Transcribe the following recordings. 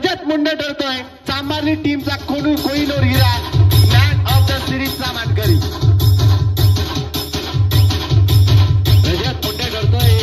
रजत मुंडे ठरतोय चांभारली टीमचा कोहिनूर हिरा मॅन ऑफ द सिरीजचा मानकरी. रजत मुंडे ठरतोय.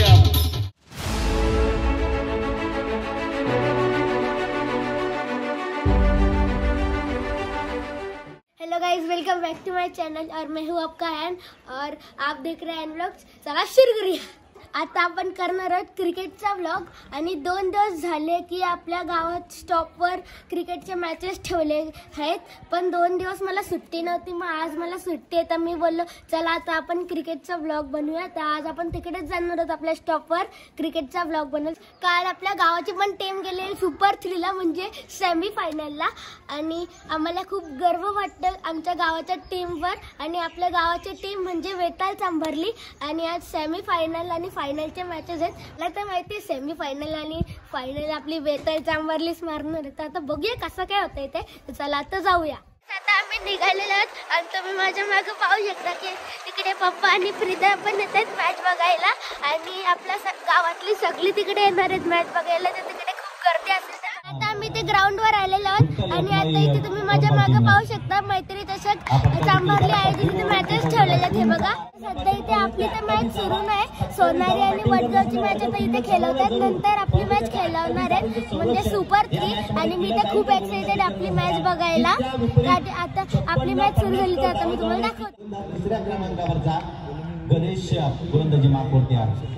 Hello guys, welcome back to my channel और मैं हूँ आपका हैन और आप देख रहे हैं व्लॉग्स. चला सुरू करूया. आता आपण करणार आहोत क्रिकेटचा व्लॉग. आणि 2 दिवस झाले की आपल्या गावात स्टॉपवर क्रिकेटचे मॅचेस ठेवले आहेत, पण 2 दिवस मला सुट्टी नव्हती. मग आज मला सुट्टी आहे तर मी बोललो चला आता आपण क्रिकेटचा व्लॉग बनवूया. तर आज आपण तिकडेच जाणार आहोत आपल्या स्टॉपवर क्रिकेटचा व्लॉग बनवून. काल आपल्या गावाची पण टीम गेली सुपर 3ला म्हणजे सेमी फायनलला आणि आम्हाला खूप गर्व वाटतं आमच्या गावाच्या टीमवर. आणि आपल्या गावाची टीम म्हणजे वेताळ चांभारली आणि आज सेमी फायनल आणि फायनलचे मॅचेस आहेत. मला तर माहिती आहे सेमी फायनल आणि फायनल आपली वेताळ चांभारलीच मारणार आहे. तर आता बघूया कसं काय होतंय ते. चला आता जाऊया. आता आम्ही निघालेलो आहोत आणि तुम्ही माझ्या मागे पाहू शकता की तिकडे पप्पा आणि फ्रीदा पण येत आहेत मॅच बघायला. आणि आपल्या गावातली सगळी तिकडे येणार आहेत मॅच बघायला. तर तिकडे खूप गर्दी असेल. आता आम्ही ते ग्राउंडवर आलेलो आहोत आणि आता इथे तुम्ही माझ्या मागे पाहू शकता मैत्री चषक चांभारली आहे तिथे मॅचेस ठेवलेले आहेत. हे बघा सध्या इथे आपली तर मॅच सुरू नाही. सोनारी आणि वडगावची मॅच आता इथे खेळवतात. नंतर आपली मॅच खेळवणार आहे म्हणजे सुपर 3. आणि मी तर खूप एक्साइटेड आपली मॅच बघायला. आता आपली मॅच सुरू झाली तर आता मी तुम्हाला दाखवतो. तिसऱ्या क्रमांकावरचा गणेश गोलंदाजी मागवते आहे.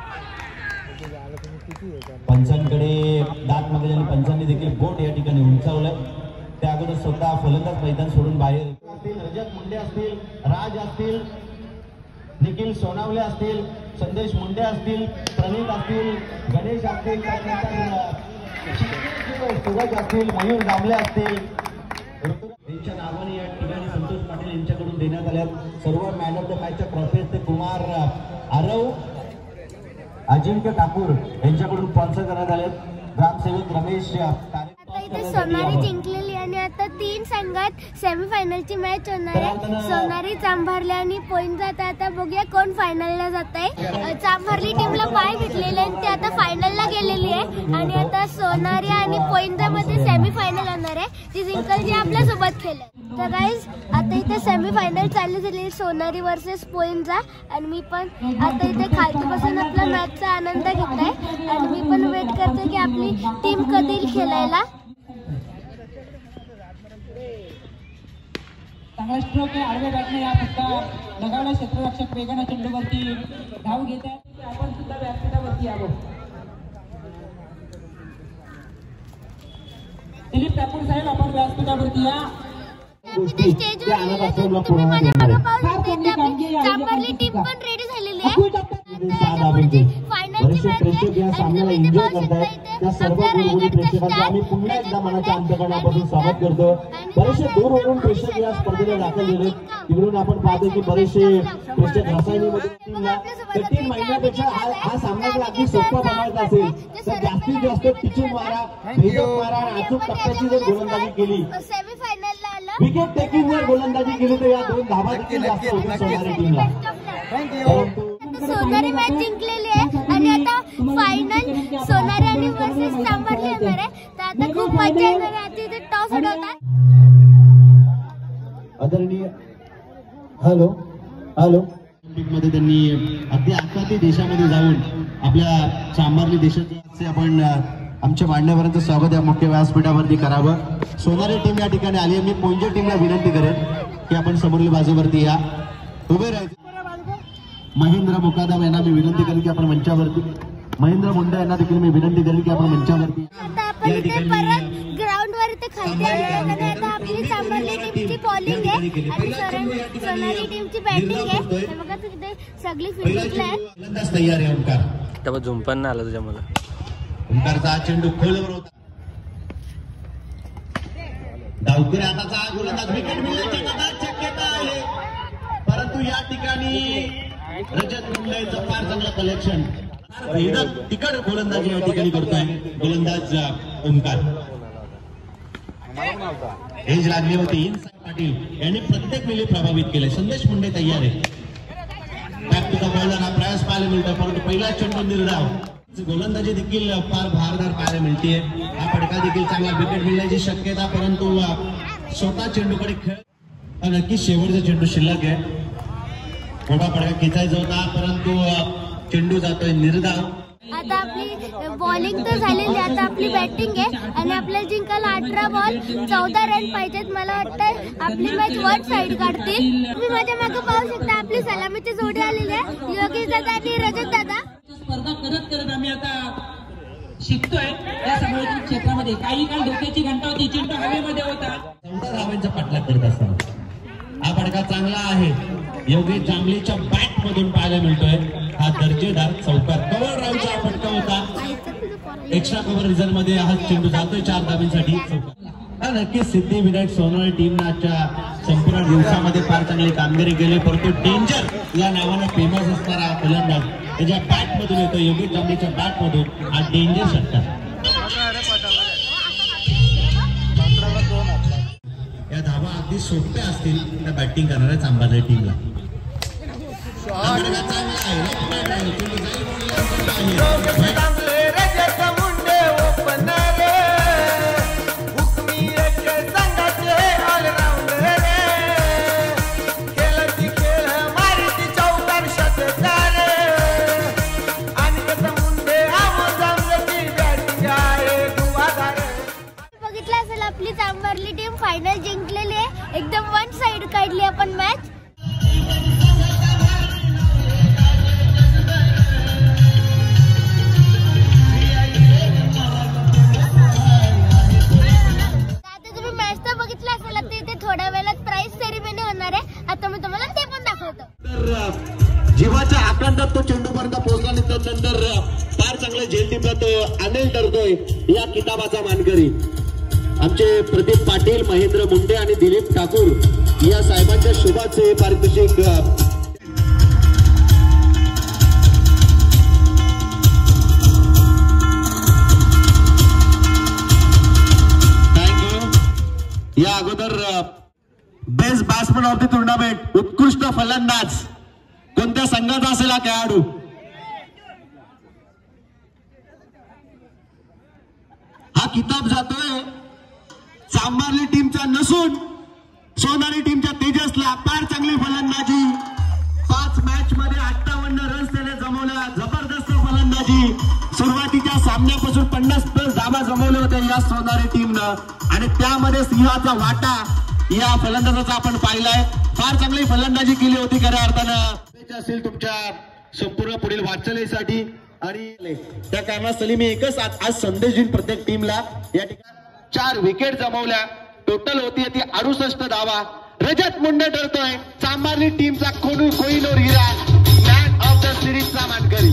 पंचांकडे दात मागले आणि पंचांनी देखील बोट या ठिकाणी उंचावलंय. त्या अगोदर स्वतः फलंदाज मैदान सोडून बाहेर. रजत मुंडे असतील, राज असतील, निखिल सोनावले असतील, संदेश मुंडे असतील, प्रणित असतील, गणेश असतील, सूरज असतील, मयूर दामले असतील. त्यांच्या नावाने या ठिकाणी संतोष पाटील यांच्याकडून देण्यात आल्या सर्व मॅन ऑफ द मॅचच्या ट्रॉफीज ते कुमार आरव, अजिंक्य ठाकूर यांच्याकडून स्पॉन्सर करण्यात आले. ग्रामसेवक रमेश. आता इथे सोनारी जिंकलेली आणि आता 3 संघात सेमीफायनलची मॅच होणार आहे. सोनारी, चांभारली आणि पोईंजा. आता बघूया कोण फायनलला जात आहे. चांभारली टीमला पाय भेटलेले आणि ते आता फायनलला गेलेली आहे. आणि आता सोनारी आणि पोईंजा मध्ये सेमीफायनल होणार आहे. ती जिंकल जी आपल्या सोबत खेळेल. तर गाईज आता इथे सेमीफायनल चालू झाली सोनारी वर्सेस पोईंजा. आणि मी पण आता इथे खालती बसून आपला मॅचचा आनंद घेतलाय आणि मी पण वेट करते की आपली टीम कधी येईल खेळायला. चांगला स्ट्रोक आहे. आडव्या बॅटने या फटका लगावला. क्षेत्ररक्षक वेगाने चेंडूवरती धाव घेत आहे. आपण सुद्धा व्यासपीठावरती आलो. दिलीप ठाकूर साहेब आपण व्यासपीठावरती या. चांभारली टीम पण रेडी झालेली आहे. बरेचसे प्रेक्षक या सामन्याला एन्जॉय करतायत. त्या सर्व दूरवरून प्रेक्षकांचं आम्ही पुन्हा एकदा मनाच्या अंतकरणापासून स्वागत करतो. बरेचसे दूरवरून प्रेक्षक या स्पर्धेला दाखल झाले. तिकडून आपण पाहतो की बरेचसे प्रेक्षक रसायनीमध्ये 3 महिन्यापेक्षा हा सामना जर अगदी सोपा बनवायचा असेल तर जास्तीत जास्त टिचिंग मारा, भेदक मारा आणि अचूक टप्प्याची जर गोलंदाजी केली, विकेट टेकिंग जर गोलंदाजी केली तर या 2 धावा देखील जास्त होतील सोनारी टीमला. सोनारी मॅच जिंकलेली आहे आणि आता फायनल सोनारी आणि वर्सेस चांभारली होणार आहे. तर आता खूप मजा येणार आहे. आता इथे टॉस उडवतात. आदरणीय हॅलो मध्ये त्यांनी अगदी आखाती देशामध्ये जाऊन आपल्या चांभारली देशाचे आपण आमच्या मांडण्यापर्यंत स्वागत या मुख्य व्यासपीठावरती करावं. सोनारी टीम या ठिकाणी आली आहे. मी पोंजे टीमला विनंती करेन की आपण समोरील बाजूवरती या उभे राहायचे. महेंद्र मुकादम यांना मी विनंती करेन की आपण मंचावरती. महेंद्र मुंडे यांना देखील मी विनंती करेन की आपण मंचावरती. आता आपण इथे परत ग्राउंडवर इथे खाली आलेलो आहे. आता आपली चांभारली टीमची बॉलिंग आहे आणि सोनारी टीमची बॅटिंग आहे. हे बघा तिथे सगळी फिल्डिंग आहे. तयार आहे ओंकार. तेव्हा झुंपण नाही आलं तुझ्या मला. ओंकारचा चेंडू खोलवर होता. डावकरी हाताचा गोलंदाज विकेट मिळण्याची शक्यता आहे. परंतु या ठिकाणी रजत मुंडेचं फार चांगलं कलेक्शन. तिकड गोलंदाजी या ठिकाणी करतोय गोलंदाज ओंकार. एज लागली होती. पाटील यांनी प्रत्येक वेळी प्रभावित केले. संदेश मुंडे तयार आहे. बॅक टू द बॉलर हा प्रयास पाहायला मिळतो परंतु पहिला चेंडू निर्धाव. गोलंदाजी देखील फार भारदार पाहायला मिळते. हा फटका देखील चांगला विकेट मिळण्याची शक्यता, परंतु स्वतः चेंडूकडे खेळ नक्की शेवटचा चेंडू शिल्लक आहे. मोठा फटका खेचायचा होता परंतु चेंडू जातोय निर्धाव. आता आपली बॉलिंग तर झालेली, आता आपली बॅटिंग आहे आणि आपल्याला जिंकायला 18 बॉल 14 रन पाहिजेत. मला वाटतं आपली मॅच वन साइड काढतील. तुम्ही माझ्या मागे पाहू शकता आपली सलामीची जोडी आलेली आहे, योगेश दादा आणि रजत दादा. स्पर्धा करत करत आम्ही आता शिकतोय या सामाजिक क्षेत्रामध्ये. काही काळ डोक्याची घंटा होती, चेंडू हवेमध्ये होता. 14 धावांचा पाठलाग करत असताना हा फटका चांगला आहे. योगेश जांभळीच्या बॅट मधून पाहायला मिळतोय. हा दर्जेदार चौकार कव्हर राऊंडचा हा फटका होता. एक्स्ट्रा कव्हर रिझल्ट मध्ये हा चेंडू जातोय 4 धावांसाठी. चौकार नक्कीच सिद्धिविनायक सोनवणे टीमनं आजच्या संपूर्ण दिवसामध्ये फार चांगली कामगिरी केली, परंतु डेंजर या नावानं फेमस असणारा फलंदाज त्याच्या बॅट मधून येतो. योगेश जांभळीच्या बॅट मधून हा डेंजर षटकार. या धावा अगदी सोप्या असतील त्या बॅटिंग करणाऱ्या चांभारली टीमला. बघितलं असेल आपली चांभारली टीम फायनल जिंकलेली आहे. एकदम वन साइड काढली आपण मॅच. आता तुम्ही मॅच तर बघितला असेल, आता इथे थोड्या वेळात प्राइज सेरेमनी होणार आहे. आता मी तुम्हाला ते पण दाखवतो. तर जीवाच्या आकांडात तो चेंडूपर्यंत पोहोचला आणि त्यानंतर फार चांगलं झेल टिपला तो अनिल ठरतोय या किताबाचा मानकरी. आमचे प्रदीप पाटील, महेंद्र मुंडे आणि दिलीप ठाकूर या साहेबांच्या शुभाचे पारितोषिक. थँक्यू. या अगोदर best batsman of the tournament, उत्कृष्ट फलंदाज कोणत्या संघाचा असेल हा खेळाडू? हा किताब जातोय चांभारली टीमच्या नसून सोनाली टीमच्या तेजसला. फार चांगली फलंदाजी, 5 मॅच मध्ये 58 रन्स त्याने जमवल्या. जबरदस्त फलंदाजी. सुरुवातीच्या सामन्यापासून 50+ धावा जमवल्या होत्या या सोनाली टीमनं आणि त्यामध्ये सिंहाचा वाटा या फलंदाजाचा आपण पाहिलाय. फार चांगली फलंदाजी केली होती खऱ्या अर्थानं. असेल तुमच्या संपूर्ण पुढील वाटचालीसाठी आणि त्या कारणास्तव मी एकच आज संदेश देईन प्रत्येक टीमला. या ठिकाणी 4 विकेट जमवल्या. टोटल होती ती 68 धावा. रजत मुंडे ठरतोय चांभारली टीमचा कोहिनूर हिरा, मॅन ऑफ द सिरीजचा मानकरी.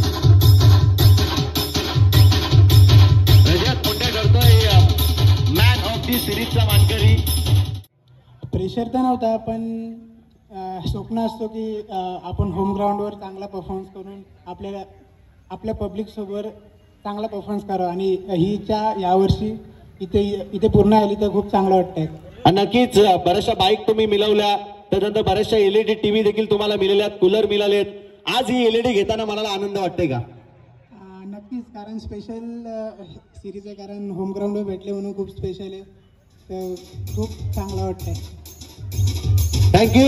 रजत मुंडे ठरतोय मॅन ऑफ द सिरीजचा मानकरी. प्रेशर तर नव्हता, पण स्वप्न असतो की आपण होम ग्राउंडवर चांगला परफॉर्मन्स करून आपल्या पब्लिकसोबत चांगला परफॉर्मन्स करावा आणि हीच्या यावर्षी इथे पूर्ण आली तर खूप चांगलं वाटतंय. नक्कीच बऱ्याचशा बाईक तुम्ही मिळवल्या, त्यानंतर बऱ्याचशा LED TV देखील तुम्हाला मिळाल्यात, कूलर मिळालेत. आज ही LED घेताना मला आनंद वाटतंय का? नक्कीच, कारण स्पेशल सिरीज आहे, कारण होम ग्राउंडवर भेटले म्हणून खूप स्पेशल आहे. तर खूप चांगलं वाटतंय. थँक्यू.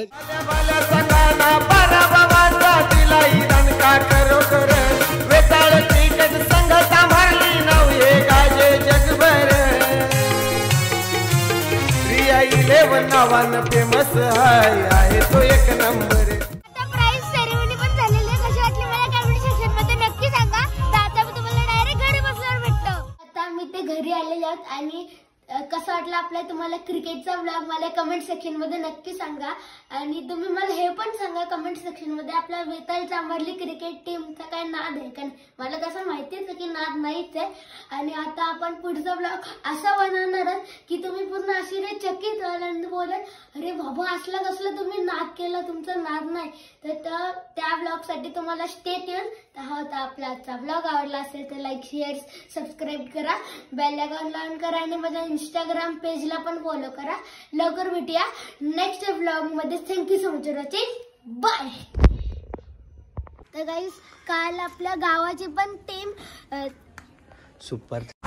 फेमस आहे तो एक नंबर. आता प्राइज सेरेमनी पण झालेली आहे. कशी वाटली मला कमेंट सेक्शन मध्ये नक्की सांगा. तर आता मी तुम्हाला डायरेक्ट घरी बसल्यावर भेटतो. आता मी ते घरी आलेले आहोत आणि कसा वाटला आपला तुम्हाला क्रिकेटचा व्लॉग मला कमेंट सेक्शन मध्ये नक्की सांगा. आणि तुम्ही मला हे पण सांगा कमेंट सेक्शन मध्ये आपल्या वेताळ चांभारली क्रिकेट टीमचा काय नाद आहे का? मला तसं माहितीच आहे की नाद नाहीच आहे. आणि आता आपण पुढचा व्लॉग असा बनवणार आहोत की तुम्ही पूर्ण आश्चर्यचकित व्हाल आणि बोलाल अरे बाबा असला कसला तुम्ही नाद केला, तुमचा नाद नाही. तर त्या व्लॉग साठी तुम्हाला स्टे ट्यून. तर हा होता आपला आजचा व्लॉग. आवडला असेल तर लाईक, शेअर, सबस्क्राईब करा, बेल आयकॉन ऑन करा आणि माझ्या इंस्टाग्राम पेजला पण फॉलो करा. लवकर भेटूया नेक्स्ट व्लॉग मध्ये. Thank you so much for watching. Bye. तर गाईस काल आपल्या गावाची पण टीम सुपर